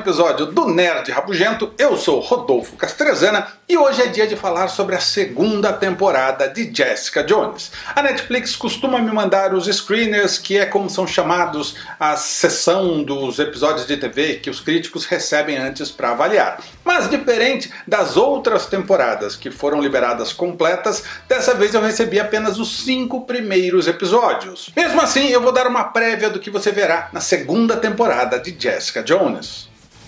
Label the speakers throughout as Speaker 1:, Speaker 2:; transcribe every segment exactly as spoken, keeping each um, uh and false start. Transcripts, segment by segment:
Speaker 1: episódio do Nerd Rabugento. Eu sou Rodolfo Castrezana e hoje é dia de falar sobre a segunda temporada de Jessica Jones. A Netflix costuma me mandar os screeners, que é como são chamados a sessão dos episódios de T V que os críticos recebem antes para avaliar. Mas diferente das outras temporadas que foram liberadas completas, dessa vez eu recebi apenas os cinco primeiros episódios. Mesmo assim, eu vou dar uma prévia do que você verá na segunda temporada de Jessica Jones.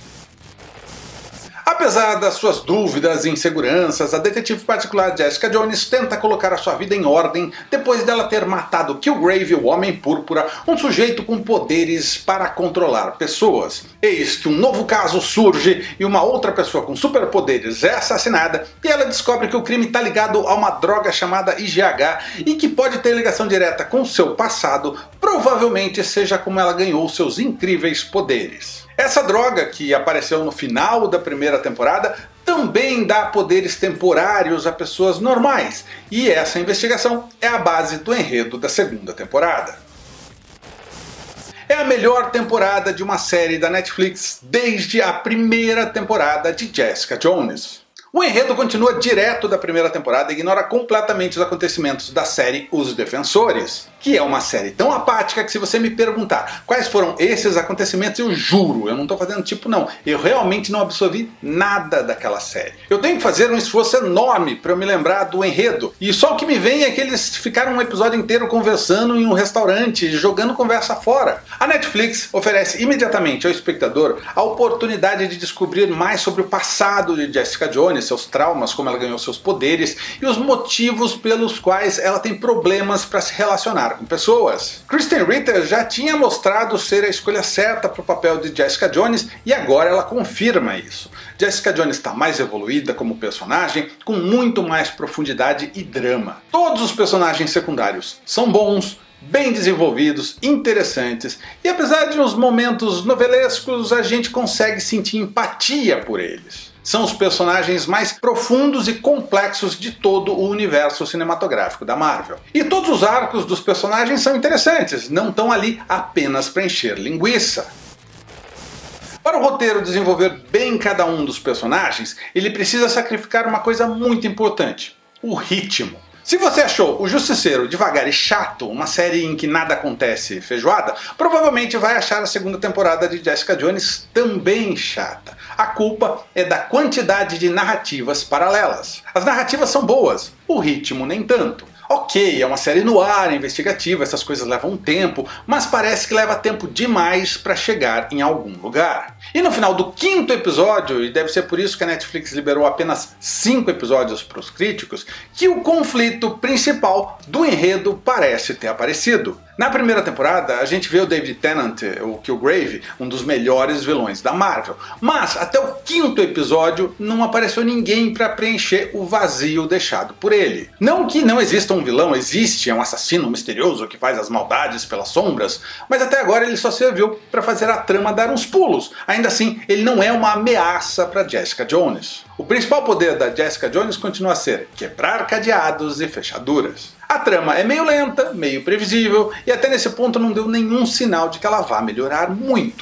Speaker 1: Apesar das suas dúvidas e inseguranças, a detetive particular Jessica Jones tenta colocar a sua vida em ordem depois dela ter matado Killgrave, o Homem Púrpura, um sujeito com poderes para controlar pessoas. Eis que um novo caso surge e uma outra pessoa com superpoderes é assassinada e ela descobre que o crime está ligado a uma droga chamada I G H e que pode ter ligação direta com seu passado, provavelmente seja como ela ganhou seus incríveis poderes. Essa droga, que apareceu no final da primeira temporada, também dá poderes temporários a pessoas normais, e essa investigação é a base do enredo da segunda temporada. É a melhor temporada de uma série da Netflix desde a primeira temporada de Jessica Jones. O enredo continua direto da primeira temporada e ignora completamente os acontecimentos da série Os Defensores, que é uma série tão apática que se você me perguntar quais foram esses acontecimentos, eu juro, eu não estou fazendo tipo não, eu realmente não absorvi nada daquela série. Eu tenho que fazer um esforço enorme para eu me lembrar do enredo, e só o que me vem é que eles ficaram um episódio inteiro conversando em um restaurante, jogando conversa fora. A Netflix oferece imediatamente ao espectador a oportunidade de descobrir mais sobre o passado de Jessica Jones, seus traumas, como ela ganhou seus poderes e os motivos pelos quais ela tem problemas para se relacionar com pessoas. Krysten Ritter já tinha mostrado ser a escolha certa para o papel de Jessica Jones e agora ela confirma isso. Jessica Jones está mais evoluída como personagem, com muito mais profundidade e drama. Todos os personagens secundários são bons, bem desenvolvidos, interessantes, e apesar de uns momentos novelescos, a gente consegue sentir empatia por eles. São os personagens mais profundos e complexos de todo o universo cinematográfico da Marvel. E todos os arcos dos personagens são interessantes, não estão ali apenas para encher linguiça. Para o roteiro desenvolver bem cada um dos personagens, ele precisa sacrificar uma coisa muito importante: o ritmo. Se você achou O Justiceiro devagar e chato, uma série em que nada acontece feijoada, provavelmente vai achar a segunda temporada de Jessica Jones também chata. A culpa é da quantidade de narrativas paralelas. As narrativas são boas, o ritmo nem tanto. Ok, é uma série no ar, investigativa, essas coisas levam tempo, mas parece que leva tempo demais para chegar em algum lugar. E no final do quinto episódio, e deve ser por isso que a Netflix liberou apenas cinco episódios para os críticos, que o conflito principal do enredo parece ter aparecido. Na primeira temporada, a gente vê o David Tennant, o Killgrave, um dos melhores vilões da Marvel. Mas até o quinto episódio não apareceu ninguém para preencher o vazio deixado por ele. Não que não exista um vilão, existe, é um assassino misterioso que faz as maldades pelas sombras, mas até agora ele só serviu para fazer a trama dar uns pulos. Ainda assim, ele não é uma ameaça para Jessica Jones. O principal poder da Jessica Jones continua a ser quebrar cadeados e fechaduras. A trama é meio lenta, meio previsível, e até nesse ponto não deu nenhum sinal de que ela vá melhorar muito.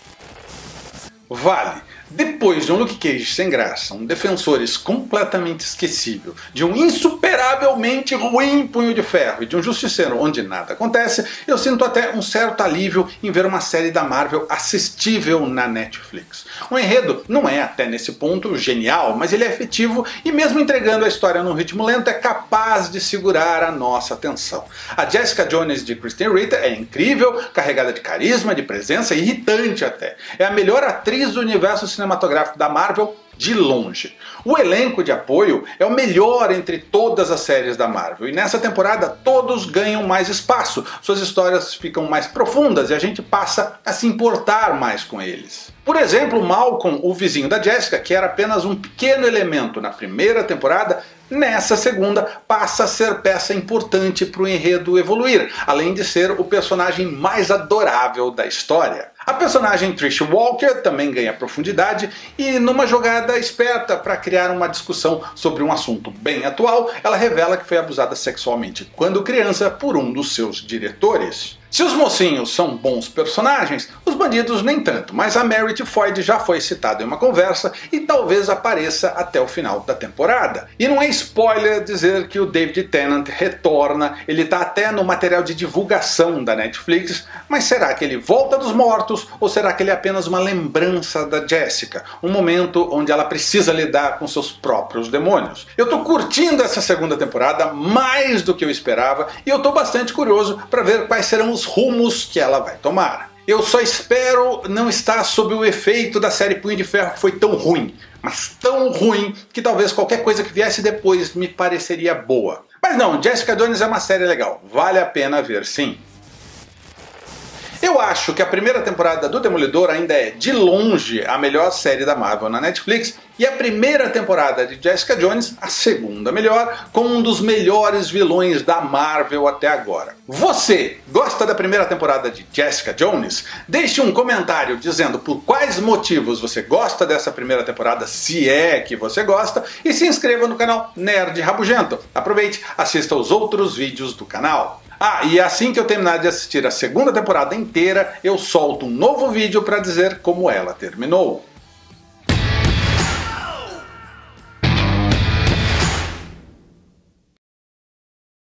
Speaker 1: Vale. Depois de um Luke Cage sem graça, um Defensores completamente esquecível, de um insuperavelmente ruim Punho de Ferro e de um Justiceiro onde nada acontece, eu sinto até um certo alívio em ver uma série da Marvel assistível na Netflix. O enredo não é até nesse ponto genial, mas ele é efetivo e mesmo entregando a história num ritmo lento é capaz de segurar a nossa atenção. A Jessica Jones de Krysten Ritter é incrível, carregada de carisma, de presença, irritante até. É a melhor atriz do universo cinematográfico da Marvel de longe. O elenco de apoio é o melhor entre todas as séries da Marvel, e nessa temporada todos ganham mais espaço, suas histórias ficam mais profundas e a gente passa a se importar mais com eles. Por exemplo, Malcolm, o vizinho da Jessica, que era apenas um pequeno elemento na primeira temporada, nessa segunda passa a ser peça importante para o enredo evoluir, além de ser o personagem mais adorável da história. A personagem Trish Walker também ganha profundidade e, numa jogada esperta para criar uma discussão sobre um assunto bem atual, ela revela que foi abusada sexualmente quando criança por um dos seus diretores. Se os mocinhos são bons personagens, os bandidos nem tanto, mas a Mary Tifoid já foi citada em uma conversa e talvez apareça até o final da temporada. E não é spoiler dizer que o David Tennant retorna, ele tá até no material de divulgação da Netflix, mas será que ele volta dos mortos ou será que ele é apenas uma lembrança da Jessica? Um momento onde ela precisa lidar com seus próprios demônios. Eu tô curtindo essa segunda temporada mais do que eu esperava e eu tô bastante curioso para ver quais serão os rumos que ela vai tomar. Eu só espero não estar sob o efeito da série Punho de Ferro, que foi tão ruim, mas tão ruim que talvez qualquer coisa que viesse depois me pareceria boa. Mas não, Jessica Jones é uma série legal, vale a pena ver sim. Eu acho que a primeira temporada do Demolidor ainda é, de longe, a melhor série da Marvel na Netflix, e a primeira temporada de Jessica Jones, a segunda melhor, com um dos melhores vilões da Marvel até agora. Você gosta da primeira temporada de Jessica Jones? Deixe um comentário dizendo por quais motivos você gosta dessa primeira temporada, se é que você gosta, e se inscreva no canal Nerd Rabugento. Aproveite, assista aos outros vídeos do canal. Ah, e assim que eu terminar de assistir a segunda temporada inteira, eu solto um novo vídeo para dizer como ela terminou.